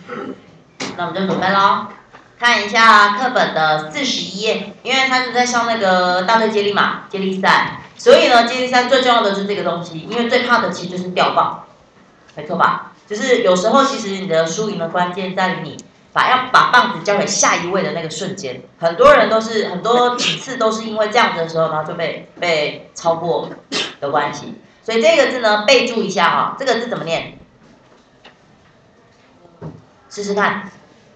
那我们就准备咯，看一下课本的41页，因为他是在上那个大队接力嘛，接力赛，所以呢，接力赛最重要的是这个东西，因为最怕的其实就是掉棒，没错吧？就是有时候其实你的输赢的关键在于你要把棒子交给下一位的那个瞬间，很多人都是几次都是因为这样子的时候，然后就被超过的关系。所以这个字呢，备注一下哈，这个字怎么念？试试看。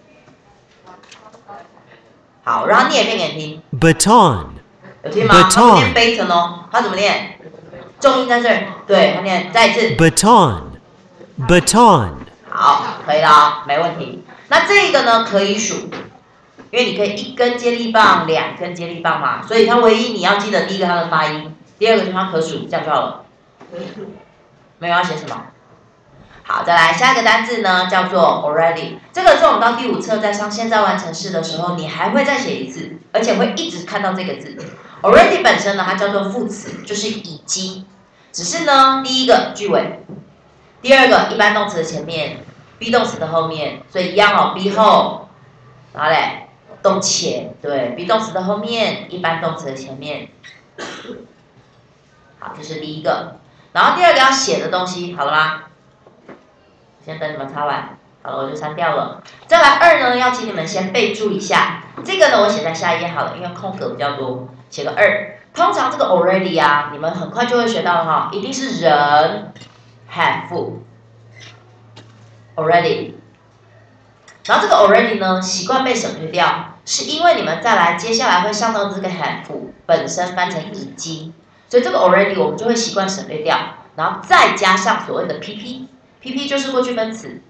好，然后念一遍给你听。 Baton。 有听吗？它不念 baton 哦，它怎么念？重音在这儿，对，它念再一次。 Baton。Baton。 好，可以了，没问题。那这个呢，可以数，因为你可以一根接力棒、2根接力棒嘛，所以它唯一你要记得第一个它的发音，第二个就是它可数，这样就好了。没有要写什么？好，再来下一个单字呢，叫做 already。这个是我们到第5册在上现在完成式的时候，你还会再写一次，而且会一直看到这个字。already 本身呢，它叫做副词，就是已经。只是呢，第一个句尾，第二个一般动词的前面 ，be 动词的后面，所以一样哦 ，be 后，然后嘞，动前，对 ，be 动词的后面，一般动词的前面。好，这是第一个。然后第二个要写的东西，好了吗？先等你们擦完，好了，我就删掉了。再来2呢，要请你们先备注一下，这个呢我写在下一页好了，因为空格比较多，写个2。通常这个 already 啊，你们很快就会学到哈，一定是人 have already。然后这个 already 呢，习惯被省略掉，是因为你们再来接下来会上到这个 have 本身翻成已经，所以这个 already 我们就会习惯省略掉，然后再加上所谓的 pp。pp 就是过去分词，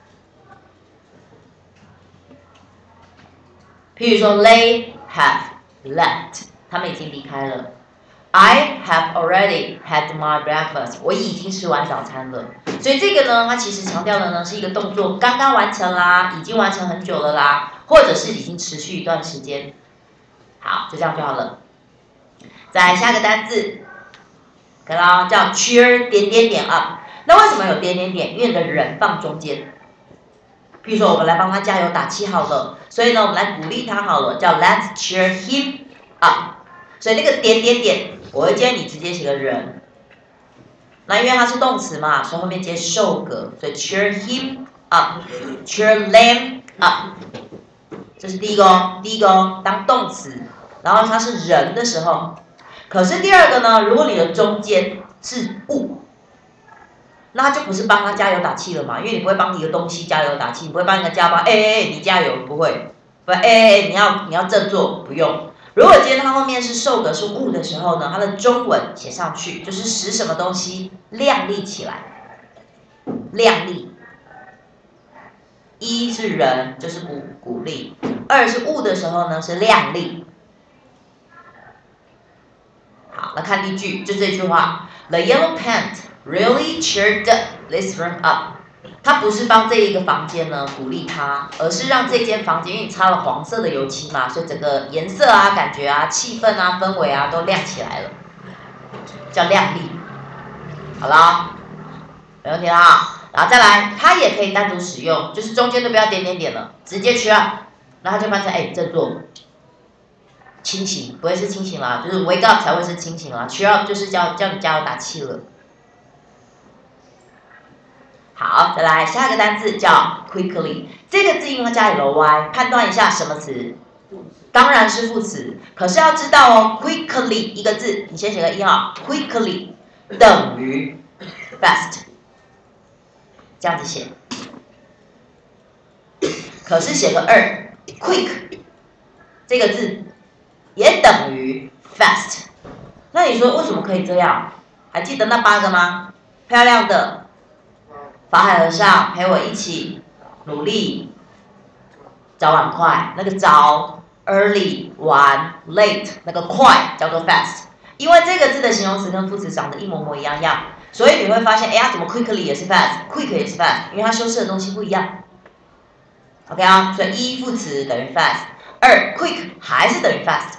譬如说 they have left， 他们已经离开了。I have already had my breakfast， 我已经吃完早餐了。所以这个呢，它其实强调的呢是一个动作刚刚完成啦，已经完成很久了啦，或者是已经持续一段时间。好，就这样就好了。再来下个单字，可以啦，叫 cheer up。那为什么有点点点？因为你的人放中间。譬如说，我们来帮他加油打气好了，所以呢，我们来鼓励他好了，叫 Let's cheer him up。所以那个点点点，我会建议你直接写个人。那因为它是动词嘛，所以后面接受格，所以 cheer him up，cheer them up。这是第一个哦，当动词，然后它是人的时候。可是第二个呢，如果你的中间是物。那就不是帮他加油打气了嘛，因为你不会帮一个东西加油打气，你不会帮一个家帮，你加油，不会，你要振作，不用。如果今天它后面是受格是物的时候呢，它的中文写上去就是使什么东西亮丽起来，亮丽。一是人，就是鼓励；二是物的时候呢是亮丽。好，那看例句，就这句话 ：The yellow paint really cheered this room up。它不是帮这一个房间呢鼓励它，而是让这间房间，因为你擦了黄色的油漆嘛，所以整个颜色啊、感觉啊、气氛啊、氛围啊都亮起来了，叫亮丽。好了，没问题啦。然后再来，它也可以单独使用，就是中间都不要点点点了，直接cheer up，然后就翻成振作。清醒不会是清醒啦，就是 wake up 才会是清醒啦 ，cheer up 就是叫你加油打气了。好，再来下一个单字叫 quickly， 这个字因为它加 ly， 判断一下什么词？当然是副词，可是要知道哦 ，quickly 一个字，你先写个1号 ，quickly 等于 fast， 这样子写。可是写个2 ，quick 这个字。也等于 fast， 那你说为什么可以这样？还记得那8个吗？漂亮的，法海和尚陪我一起努力，早晚快，那个早 early 晚 late 那个快叫做 fast， 因为这个字的形容词跟副词长得一模模一样样，所以你会发现，它怎么 quickly 也是 fast，quick 也是 fast， 因为它修饰的东西不一样。OK 啊，所以1副词等于 fast，2 quick 还是等于 fast。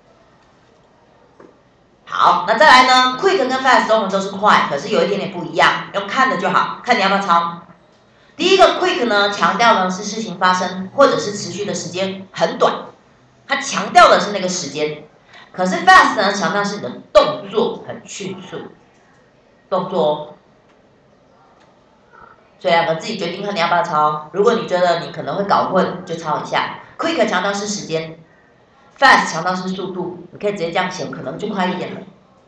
好，那再来呢 ？Quick 跟 fast 中文都是快，可是有一点点不一样，用看的就好，看你要不要抄。 第一个 quick 呢，强调呢是事情发生或者是持续的时间很短，它强调的是那个时间。可是 fast 呢，强调是你的动作很迅速，动作哦。所以两个自己决定看你要不要抄。如果你觉得你可能会搞混，就抄一下。quick 强调是时间 ，fast 强调是速度，你可以直接这样写，可能就快一点了。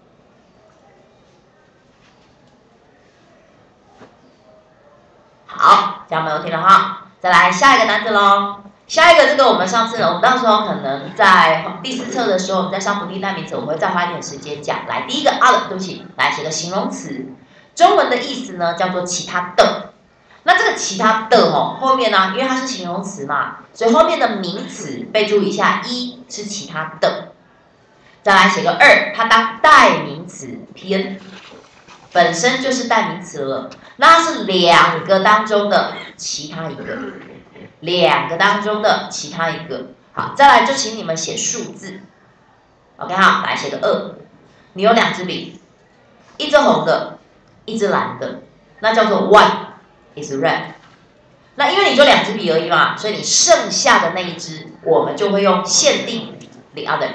好，这样没有听了哈。再来下一个单词喽。下一个这个我们上次呢，我们到时候可能在第4册的时候，我们在上不定代名词，我们会再花一点时间讲。来，第一个 other， 对不起，来写个形容词，中文的意思呢叫做其他的。那这个其他的后面呢，因为它是形容词嘛，所以后面的名词备注一下，一是其他的。再来写个2，它当代名词 ，pn 本身就是代名词了，那是2个当中的其他一个，2个当中的其他一个。好，再来就请你们写数字。OK， 好，来写个2，你有2支笔，一支红的，一支蓝的，那叫做 one is red。那因为你就2支笔而已嘛，所以你剩下的那一支，我们就会用限定 the other，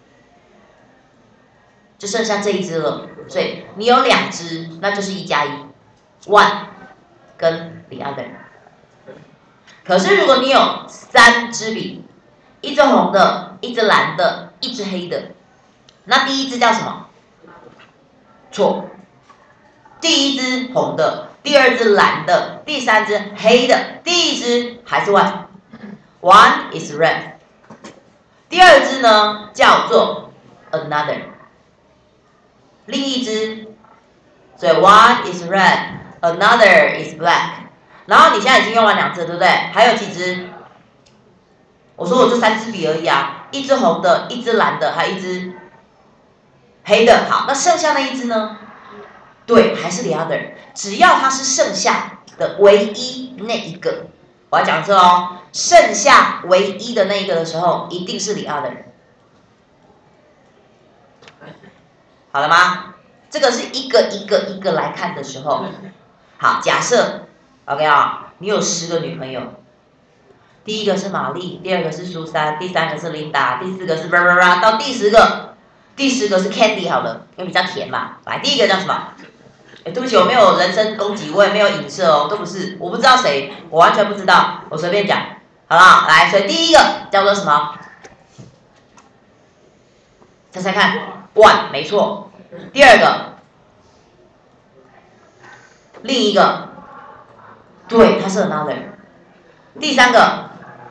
就剩下这一支了。所以你有2支，那就是1加1 ，one 跟 the other。可是如果你有3支笔，一支红的，一支蓝的，一支黑的，那第一支叫什么？错，第一支红的，第2支蓝的，第3支黑的，第1支还是 one，one is red。第2支呢叫做 another， 另一支，所以 one is red，another is black。然后你现在已经用完2支，对不对？还有几支？我说我就3支笔而已啊，一支红的，一支蓝的，还有一支黑的。好，那剩下那一支呢？对，还是 the other。只要它是剩下的唯一那一个，我要讲这哦，剩下唯一的那一个的时候，一定是 the other。好了吗？这个是一个一个一个来看的时候。好，假设 OK 啊，你有10个女朋友，第一个是玛丽，第2个是苏珊，第3个是琳达，第4个是到第10个是 Candy 好了，因为比较甜嘛。来，第一个叫什么？对不起，我没有人身攻击，我也没有影射哦，都不是，我不知道谁，我完全不知道，我随便讲，好不好？来，所以第一个叫做什么？猜猜看 ，one 没错。第2个，另一个，对，它是 another。第3个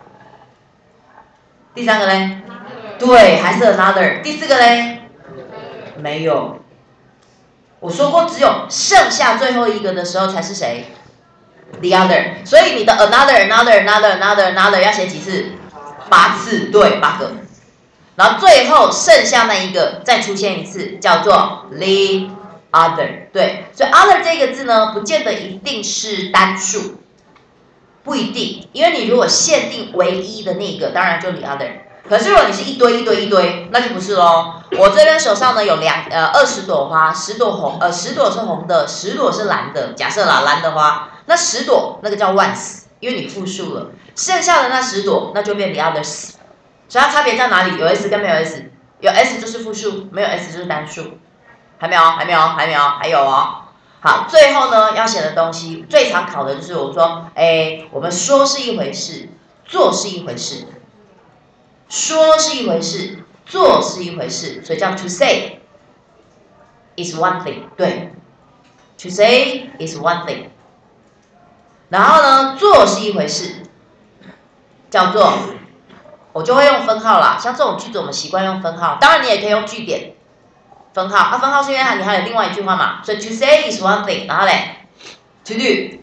嘞？对，还是 another。第4个嘞？没有。我说过，只有剩下最后一个的时候才是谁 ？the other。所以你的 another 要写几次？8次，对，8个。然后最后剩下那一个再出现一次，叫做 the other。对，所以 other 这个字呢，不见得一定是单数，不一定，因为你如果限定唯一的那个，当然就 the other。可是如果你是一堆，那就不是咯。我这边手上呢有20朵花，10朵红，10朵是红的，10朵是蓝的。假设啦，蓝的花，那10朵那个叫 ones， 因为你复数了，剩下的那10朵那就变 the others。所以它差别在哪里？有 s 跟没有 s， 有 s 就是复数，没有 s 就是单数。还有哦。好，最后呢要写的东西最常考的就是我说，我们说是一回事，做是一回事。说是一回事，做是一回事，所以叫 to say is one thing。对 ，to say is one thing。然后呢，做是一回事，叫做我就会用分号啦。像这种句子我们习惯用分号，当然你也可以用句点分号。啊，分号是因为你还有另外一句话嘛，所以 to say is one thing。然后嘞 ，to do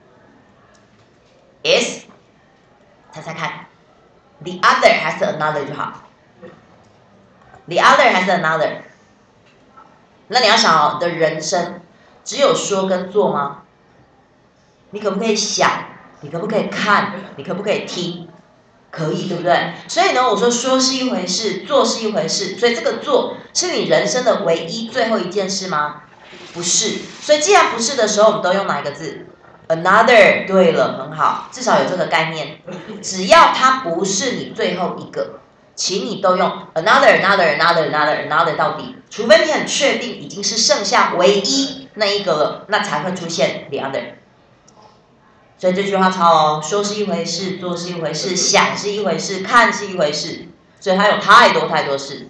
is， 猜猜看。The other 还是 another 就好。The other 还是 another。那你要想哦，你的人生只有说跟做吗？你可不可以想？你可不可以看？你可不可以听？可以，对不对？所以呢，我说是一回事，做是一回事。所以这个做是你人生的唯一最后一件事吗？不是。所以既然不是的时候，我们都用哪一个字 another， 对了，很好，至少有这个概念。只要它不是你最后一个，请你都用 another 到底，除非你很确定已经是剩下唯一那一个了，那才会出现 the other。所以这句话抄哦，说是一回事，做是一回事，想是一回事，看是一回事，所以它有太多事。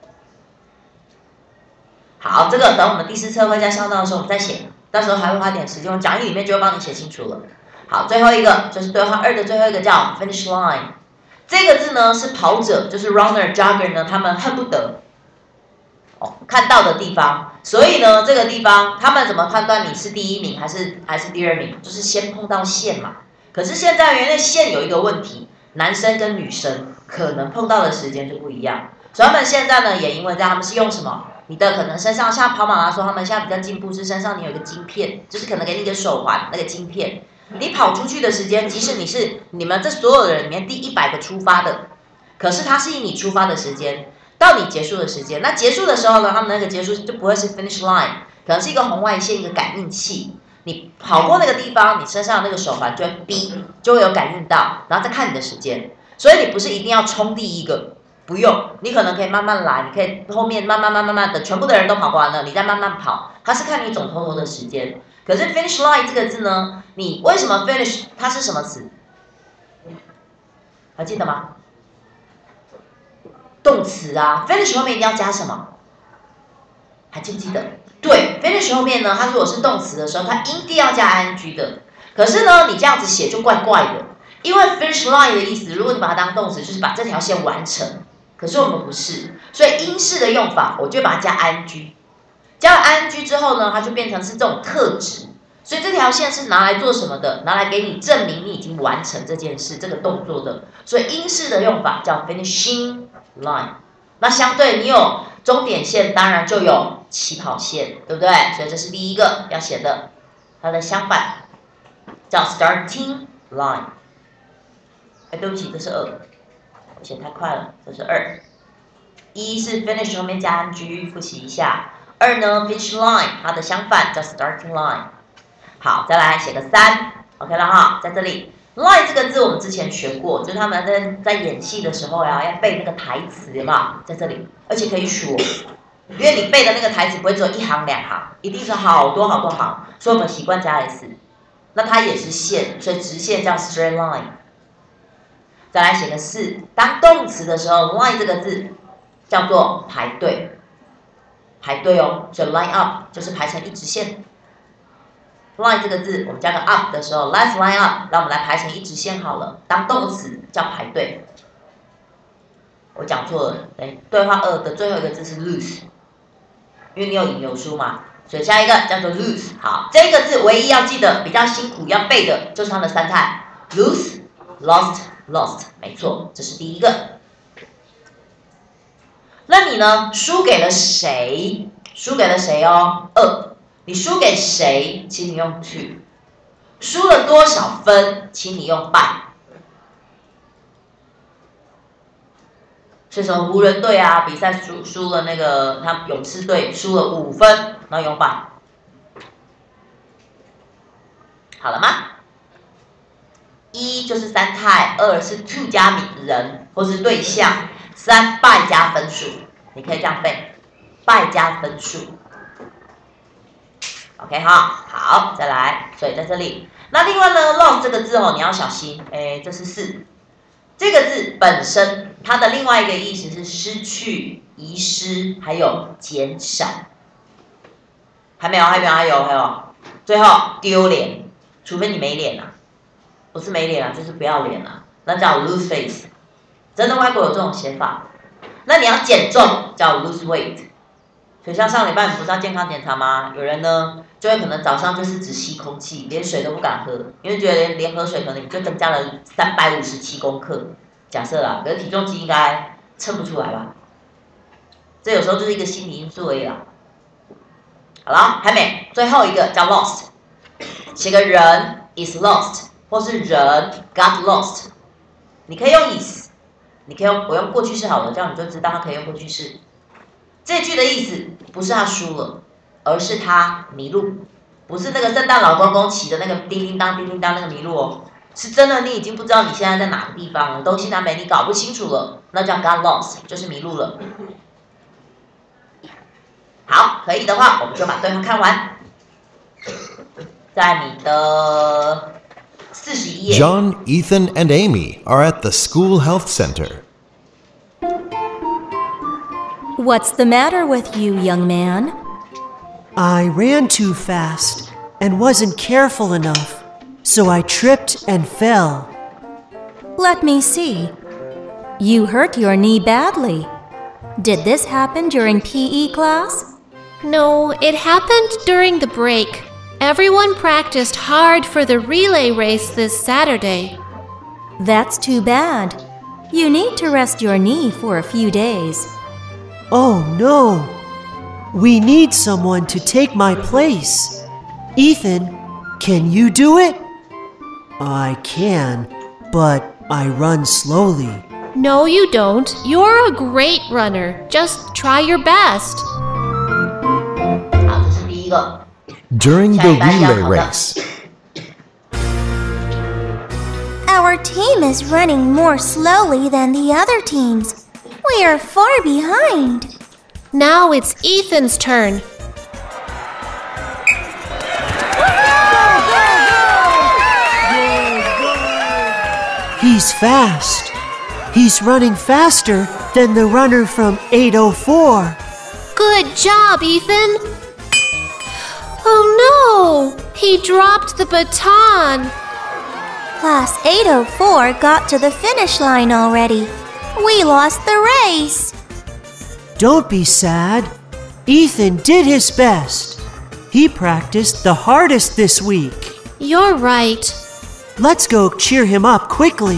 好，这个等我们第4册会在上到的时候我们再写，到时候还会花点时间，讲义里面就会帮你写清楚了。好，最后一个就是对话2的最后一个叫 finish line， 这个字呢是跑者，就是 runner、jogger 呢，他们恨不得看到的地方。所以呢，这个地方他们怎么判断你是第1名还是第2名？就是先碰到线嘛。可是现在原来线有一个问题，男生跟女生可能碰到的时间就不一样。所以他们现在呢，也因为这样，他们是用什么？你的可能身上像跑马拉松，他们现在比较进步是身上你有一个晶片，就是可能给你一个手环那个晶片，你跑出去的时间，即使你是你们这所有的人里面第100个出发的，可是它是以你出发的时间到你结束的时间，那结束的时候呢，他们那个结束就不会是 finish line， 可能是一个红外线一个感应器，你跑过那个地方，你身上的那个手环就会哔，就会有感应到，然后再看你的时间，所以你不是一定要冲第一个。不用，你可能可以慢慢来，你可以后面慢慢的，全部的人都跑完了，你再慢慢跑。它是看你总偷的时间。可是 finish line 这个字呢，你为什么 finish 它是什么词？还记得吗？动词啊 ，finish 后面一定要加什么？还记不记得？对 ，finish 后面呢，它如果是动词的时候，它一定要加 ing 的。可是呢，你这样子写就怪怪的，因为 finish line 的意思，如果你把它当动词，就是把这条线完成。可是我们不是，所以英式的用法，我就把它加 ing， 加了 ing 之后呢，它就变成是这种特质。所以这条线是拿来做什么的？拿来给你证明你已经完成这件事、这个动作的。所以英式的用法叫 finishing line。那相对你有终点线，当然就有起跑线，对不对？所以这是第一个要写的。它的相反叫 starting line。对不起，这是2。写太快了，这是2。1是 finish 后面加 ing， 复习一下。2呢 finish line， 它的相反叫 starting line。好，再来写个3 ，OK 了哈，在这里 line 这个字我们之前学过，就是他们在演戏的时候呀，要背那个台词嘛，在这里，而且可以数，因为你背的那个台词不会只有1行2行，一定是好多行，所以我们习惯加 s。那它也是线，所以直线叫 straight line。再来写个4，当动词的时候 ，line 这个字叫做排队，排队哦，所以 line up 就是排成一直线。line 这个字我们加个 up 的时候 ，let's line up， 让我们来排成一直线好了。当动词叫排队，我讲错了，对话2的最后一个字是 lose， 因为你有引流书嘛，所以下一个叫做 lose。好，这个字唯一要记得比较辛苦要背的就是它的3态 ，lose、lost。没错，这是第一个。那你呢？输给了谁？输给了谁哦？2，你输给谁？请你用 to。输了多少分？请你用 by。是什么湖人队啊？比赛输了那个他勇士队输了5分，然后用 by。好了吗？1就是3态，2是 to 加人或是对象，3 by 加分数，你可以这样背 ，by 加分数。OK 哈，好，再来，所以在这里，那另外呢 ，lost 这个字哦，你要小心，这是4，这个字本身它的另外一个意思是失去、遗失，还有减少。还有，最后丢脸，除非你没脸啊。不是没脸啊，就是不要脸啊，那叫 lose face。真的外国有这种写法。那你要减重叫 lose weight。所以像上礼拜你不是要健康检查吗？有人呢就会可能早上就是只吸空气，连水都不敢喝，因为觉得连喝水可能你就增加了357公克。假设啦，可是体重机应该称不出来吧？这有时候就是一个心理因素而已啦。好了，还没，最后一个叫 lost， 写个人 is lost。或是人 got lost， 你可以用 is， 你可以我用过去式好了，这样你就知道它可以用过去式。这句的意思不是他输了，而是他迷路， 不是那个圣诞老公公骑的那个叮叮当叮叮当那个麋鹿哦，是真的你已经不知道你现在在哪个地方了，东西南北你搞不清楚了，那叫 got lost， 就是迷路了。好，可以的话，我们就把对话看完。在你的41页。 John, Ethan, and Amy are at the school health center. What's the matter with you, young man? I ran too fast and wasn't careful enough, so I tripped and fell. Let me see. You hurt your knee badly. Did this happen during PE class? No, it happened during the break. Everyone practiced hard for the relay race this Saturday. That's too bad. You need to rest your knee for a few days. Oh no! We need someone to take my place. Ethan, can you do it? I can, but I run slowly. No, you don't. You're a great runner. Just try your best. 好，这是第一个。 During the relay race. Our team is running more slowly than the other teams. We are far behind. Now it's Ethan's turn. He's fast. He's running faster than the runner from 804. Good job, Ethan. Oh no! He dropped the baton. Class 804 got to the finish line already. We lost the race. Don't be sad. Ethan did his best. He practiced the hardest this week. You're right. Let's go cheer him up quickly.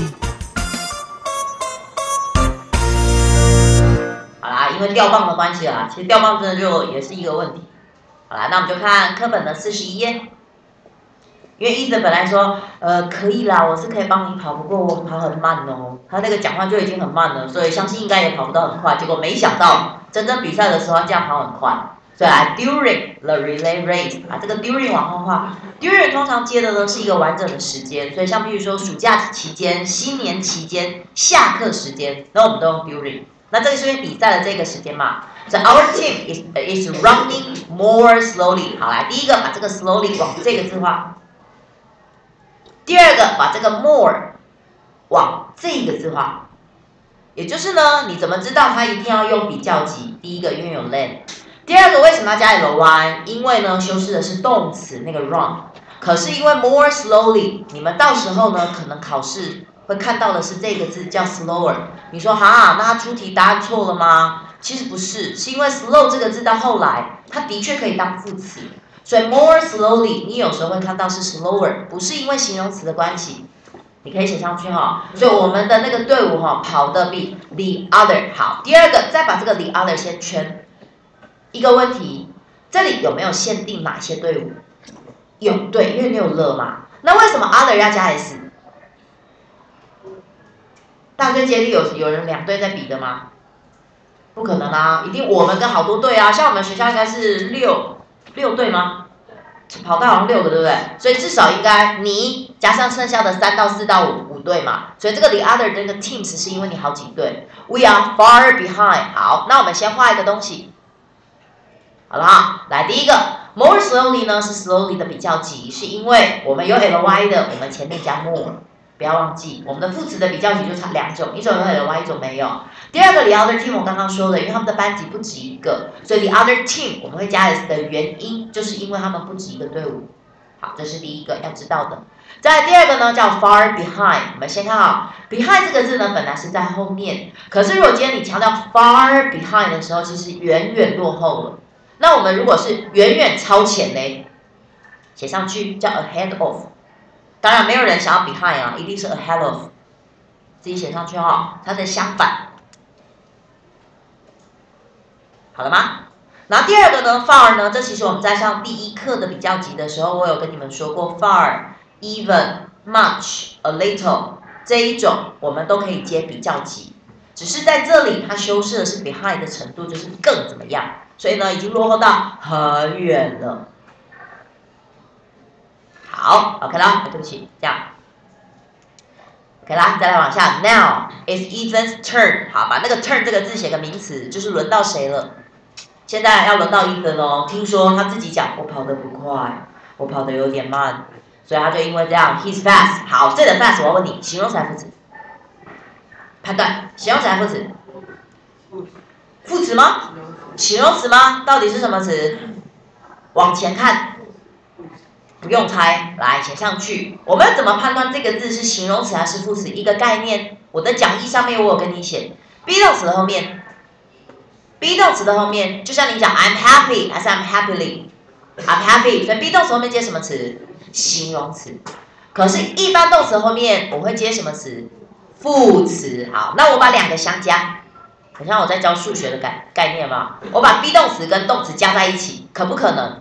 好啦，因为掉棒的关系啦，其实掉棒真的就也是一个问题。好啦，那我们就看课本的41页。因为伊森本来说，可以啦，我是可以帮你跑，不过我跑很慢哦。他那个讲话就已经很慢了，所以相信应该也跑不到很快。结果没想到真正比赛的时候，他这样跑很快。所以来 during the relay race 啊，这个 during 往后画 ，during 通常接的呢是一个完整的时间，所以像比如说暑假期间、新年期间、下课时间，那我们都用 during。那这个是因为比赛的这个时间嘛。So our team is running more slowly。好，来第一个把这个 slowly 往这个字画。 第二个，把这个 more 往这个字画，也就是呢，你怎么知道它一定要用比较级？第一个，因为有 than； 第二个，为什么要加 ly？ 因为呢，修饰的是动词那个 run。可是因为 more slowly， 你们到时候呢，可能考试会看到的是这个字叫 slower。你说哈，那它出题答案错了吗？其实不是，是因为 slow 这个字到后来，它的确可以当副词。 所以 more slowly， 你有时候会看到是 slower， 不是因为形容词的关系，你可以写上去哈。所以我们的那个队伍哈跑得比 the other 好。第二个，再把这个 the other 先圈。一个问题，这里有没有限定哪些队伍？有，对，因为你有了嘛。那为什么 other 要加 s？ 大队接力有人两队在比的吗？不可能啊，一定我们跟好多队啊，像我们学校应该是六队吗？跑道好像6个，对不对？所以至少应该你加上剩下的3到4到5队嘛。所以这个 the other 这个 teams 是因为你好几队。We are far behind。好，那我们先画一个东西。好了哈，来第一个 more slowly 呢是 slowly 的比较级，是因为我们有 ly 的，我们前面加 more。不要忘记，我们的副词的比较级就差2种，一种有 ly， 一种没有。第二个 the other team 我刚刚说了，因为他们的班级不止一个，所以 the other team 我们会加 s 的原因，就是因为他们不止一个队伍。好，这是第一个要知道的。再来第二个呢，叫 far behind。我们先看好 behind 这个字呢，本来是在后面，可是如果今天你强调 far behind 的时候，其实远远落后了。那我们如果是远远超前呢，写上去叫 ahead of。当然没有人想要 behind 啊，一定是 ahead of， 自己写上去哈，它的相反。好了吗？然后第二个呢 ，far 呢，这其实我们在上第1课的比较级的时候，我有跟你们说过 far、even、much、a little 这一种，我们都可以接比较级，只是在这里它修饰的是 behind 的程度，就是更怎么样，所以呢，已经落后到很远了。 好 ，OK 啦，对不起，这样。OK 啦，再来往下。Now it's Ethan's turn。好，把那个 turn 这个字写个名词，就是轮到谁了。现在要轮到 Ethan 哦。听说他自己讲，我跑得不快，我跑得有点慢，所以他就因为这样 ，he's fast。好，这个 fast 我要问你，形容词还是副词？判断，形容词还是副词？副词吗？形容词吗？到底是什么词？往前看。不用猜，来写上去。我们要怎么判断这个字是形容词还是副词？一个概念，我的讲义上面我有跟你写 ，be 动词的后面 ，be 动词的后面，就像你讲 I'm happy 还是 I'm happily，I'm happy， 所以 be 动词后面接什么词？形容词。可是，一般动词后面我会接什么词？副词。好，那我把两个相加，很像我在教数学的概念嘛。我把 be 动词跟动词加在一起，可不可能？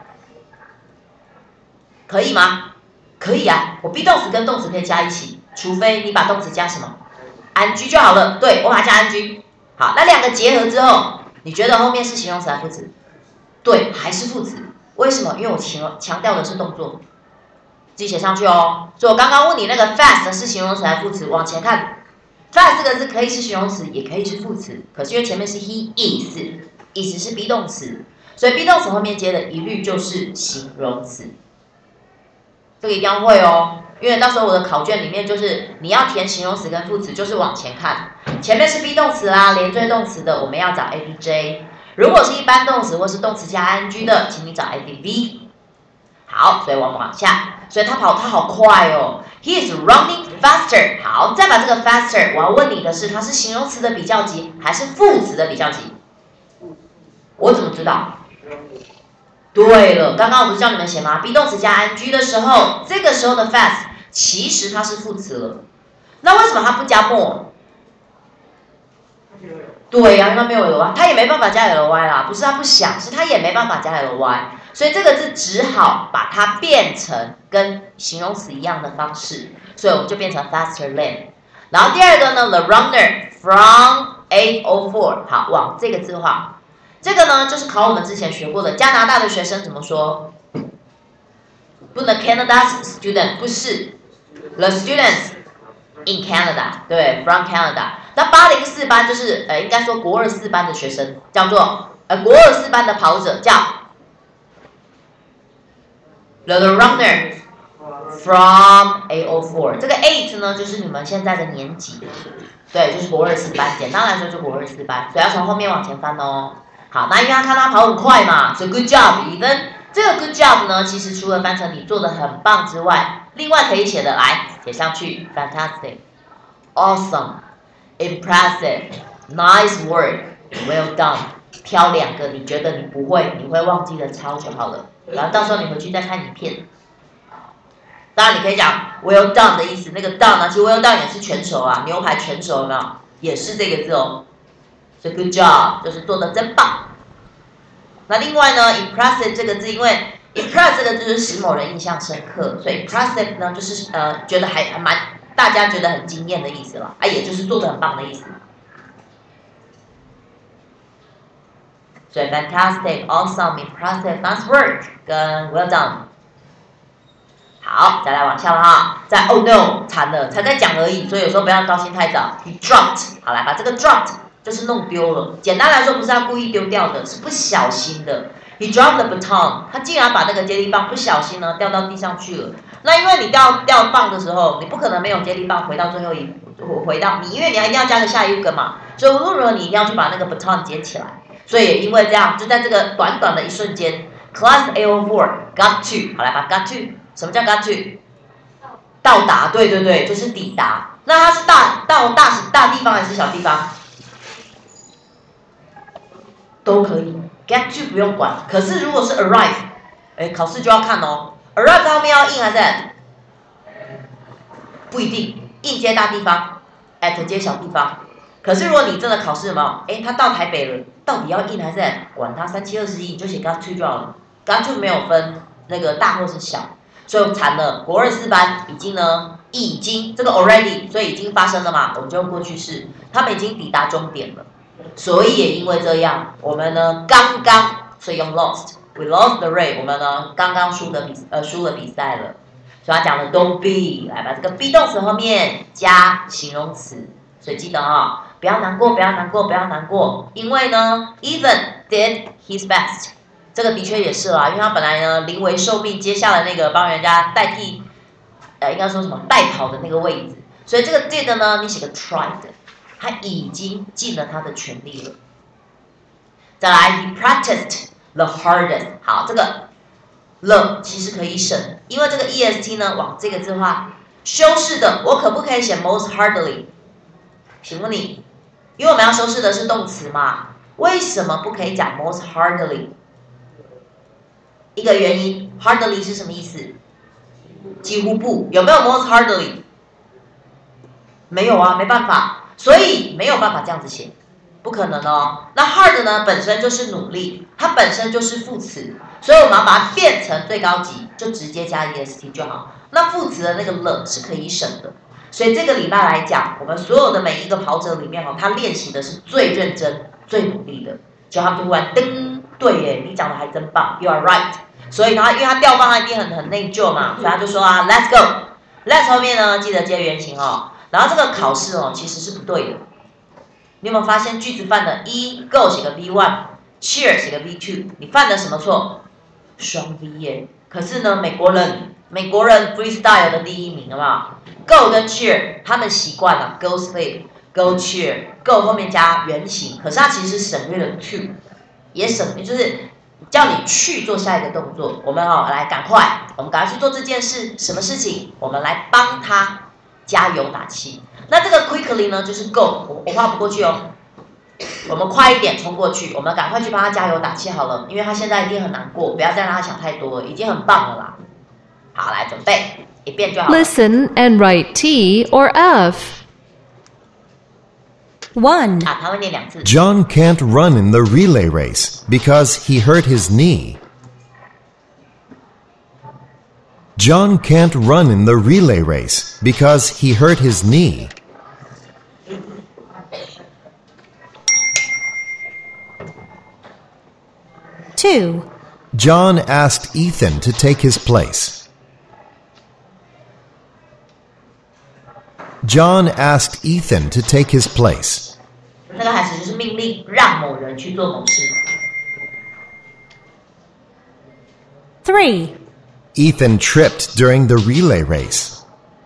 可以吗？可以啊，我 be 动词跟动词可以加一起，除非你把动词加什么 ing 就好了。对，我把它加 ing。好，那两个结合之后，你觉得后面是形容词还是副词？对，还是副词。为什么？因为我强调的是动作，自己写上去哦。所以我刚刚问你那个 fast 是形容词还是副词？往前看 ，fast 这个字可以是形容词，也可以是副词。可是因为前面是 he is 是 be 动词，所以 be 动词后面接的一律就是形容词。这个一定要会哦，因为到时候我的考卷里面就是你要填形容词跟副词，就是往前看，前面是 be 动词啦，连缀动词的，我们要找 adj。如果是一般动词或是动词加 ing 的，请你找 adv。好，所以我们往下，所以他好快哦 ，he is running faster。好，再把这个 faster， 我要问你的是，它是形容词的比较级还是副词的比较级？我怎么知道？对了，刚刚我不是叫你们写吗 ？be 动词加 ing 的时候，这个时候的 fast 其实它是副词了。那为什么它不加 more？ 对呀、因为它没有 ly， 它也没办法加 ly 啦。不是它不想，是它也没办法加 ly， 所以这个字只好把它变成跟形容词一样的方式，所以我们就变成 faster than。然后第二个呢 ，the runner from 804， 好，往这个字画。这个呢，就是考我们之前学过的加拿大的学生怎么说？不能 Canada's student， 不是 the students in Canada， 对 ，from Canada。那804班就是应该说国24班的学生，叫做国24班的跑者叫 the runner from 804。这个 8呢，就是你们现在的年级，对，就是国24班。简单来说，就国24班，所以要从后面往前翻哦。好，那因为他看他跑很快嘛，所以 good job Ethan。这个 good job 呢，其实除了翻成你做的很棒之外，另外可以写的来写上去 ，fantastic、awesome、impressive、nice work、well done。挑两个你觉得你不会、你会忘记的抄就好了，然后到时候你回去再看影片。当然你可以讲 well done 的意思，那个 done 呢，其实 well done 也是全熟啊，牛排全熟有没有？也是这个字哦。所以 good job 就是做的真棒。那另外呢 ，impressive 这个字，因为 impress 这个字就是使某人印象深刻，所以 impressive 呢就是觉得还蛮大家觉得很惊艳的意思了，也就是做的很棒的意思。所以 fantastic、awesome、impressive、nice work 跟 well done。好，再来往下了哈。再 oh no 惨了，才在讲而已，所以有时候不要高兴太早。He dropped， 好来把这个 dropped 就是弄丢了。简单来说，不是他故意丢掉的，是不小心的。He dropped the baton， 他竟然把那个接力棒不小心呢掉到地上去了。那因为你掉棒的时候，你不可能没有接力棒回到最后回到你，因为你一定要加个下一个嘛。所以无论如何你一定要去把那个 baton 捡起来。所以也因为这样，就在这个短短的一瞬间 ，Class 804 got to， 好来吧 ，got to， 什么叫 got to？ 到达，对对对，就是抵达。那它是大地方还是小地方？都可以 ，get to 不用管。可是如果是 arrive， 考试就要看哦 ，arrive 后面要 in 还是 at？ 不一定， in 接大地方 ，at 接小地方。可是如果你真的考试有没有？他到台北了，到底要 in 还是 at？ 管他3721，你就写 got to 就好了。got to 没有分那个大或是小，所以惨了。国24班已经这个 already， 所以已经发生了嘛，我们就用过去式，他们已经抵达终点了。所以也因为这样，我们呢所以用 lost，we lost the race， 我们呢刚刚输了比赛了。 所以他讲了 don't be， 来把这个 be 动词后面加形容词。所以记得哦，不要难过，不要难过，不要难过，因为呢 ，Ethan did his best。这个的确也是啦，因为他本来呢临危受命，接下了那个帮人家代替，应该说什么代跑的那个位置。所以这个 did 呢，你写个 tried， 他已经尽了他的全力了。再来 ，he practiced the hardest。好，这个 the 其实可以省，因为这个 est 呢往这个字画修饰的，我可不可以写 most hardly？ 请问你，因为我们要修饰的是动词嘛，为什么不可以讲 most hardly？ 一个原因 ，hardly 是什么意思？几乎不，有没有 most hardly？ 没有啊，没办法，所以没有办法这样子写，不可能哦。那 hard 呢，本身就是努力，它本身就是副词，所以我们要把它变成最高级，就直接加 est 就好。那副词的那个 the 是可以省的。所以这个礼拜来讲，我们所有的每一个跑者里面他练习的是最认真、最努力的。就他们就忽然噔，对耶，你讲的还真棒 ，You are right。所以他因为他调放他一定很内疚嘛，所以他就说啊 ，Let's go。Let's 后面呢，记得接原形哦。然后这个考试其实是不对的。你有没有发现句子犯的go 写个 V1，cheer 写个 V2， 你犯的什么错？双 V 耶。可是呢，美国人 freestyle 的第一名，好不好 ？Go 跟 cheer 他们习惯了 ，go sleep。Go cheer，go 后面加原形，可是它其实是省略了 to， 也省，就是叫你去做下一个动作。我们来赶快，我们赶快去做这件事，什么事情？我们来帮他加油打气。那这个 quickly 呢，就是 go， 我画不过去哦，我们快一点冲过去，我们赶快去帮他加油打气好了，因为他现在一定很难过，不要再让他想太多了，已经很棒了啦。好，来准备一遍就好了。 Listen and write T or F. 1. 他会念2次。 John can't run in the relay race because he hurt his knee. John can't run in the relay race because he hurt his knee. Two. John asked Ethan to take his place. John asked Ethan to take his place. 那个还是就是命令让某人去做某事。 3. Ethan tripped during the relay race.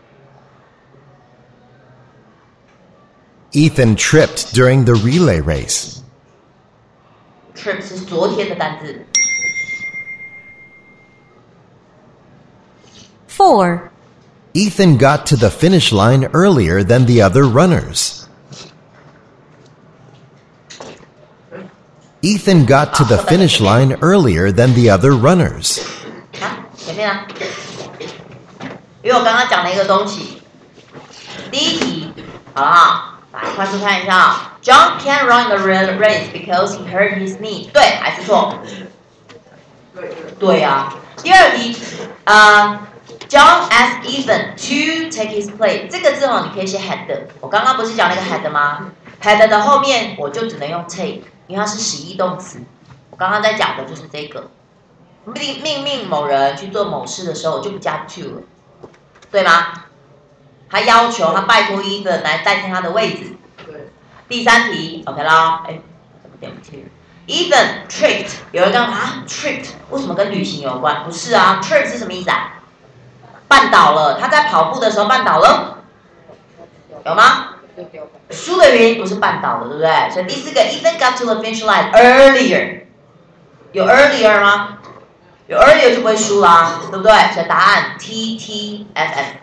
Ethan tripped during the relay race. Trip 是昨天的单字。 4. Ethan got to the finish line earlier than the other runners. Ethan got to the finish line earlier than the other runners. 前面啊，因为我刚刚讲了一个东西。第一题，好了啊，来快速看一下啊。John can't run the race because he hurt his knee。对还是错？对啊。第二题，John asked Ethan to take his place。这个字你可以写 had。我刚刚不是讲那个 had 吗 ？had 的后面我就只能用 take， 因为它是实义动词。我刚刚在讲的就是这个。命令某人去做某事的时候，我就不加 to 了，对吗？他要求他拜托 Ethan 来代替他的位置。对。第三题 ，OK 啦，点 to。Ethan tricked， 有人刚啊 tricked， 为什么跟旅行有关？不是啊 ，trick 是什么意思啊？绊倒了，他在跑步的时候绊倒了，有吗？输的原因不是绊倒了，对不对？所以第四个 ，Ethan got to the finish line earlier， 有 earlier 吗？有 earlier 就不会输啦，对不对？所以答案 TTFF。